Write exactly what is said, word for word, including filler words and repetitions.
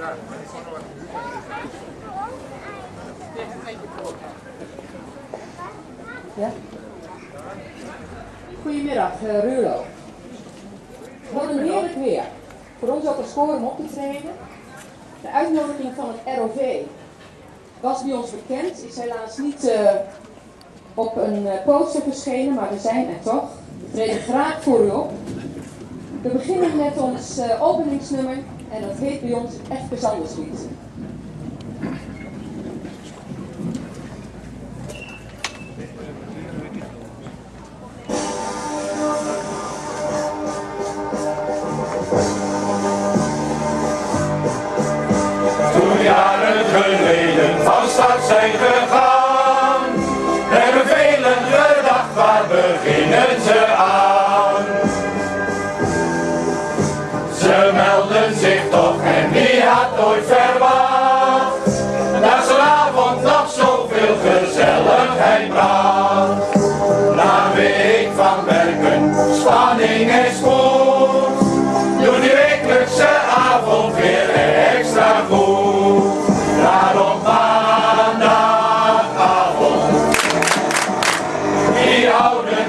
Ja? Goedemiddag, uh, Rulo. Wat een heerlijk weer. Voor ons ook een score om op te trainen. De uitnodiging van het R O V was bij ons bekend, is helaas niet uh, op een uh, poster verschenen, maar we zijn er toch. We treden graag voor u op. We beginnen met ons uh, openingsnummer en dat heet bij ons Efke Zanderslied. Toen jaren geleden van start zijn gegaan, hebben velen gedacht, waar beginnen ze aan? Ze melden zich toch en wie had ooit verwacht, dat zo'n avond nog zoveel gezelligheid bracht. Na een week van werken, spanning en spoed, doen die wekelijkse avond weer extra goed. Daarom maandagavond, die oude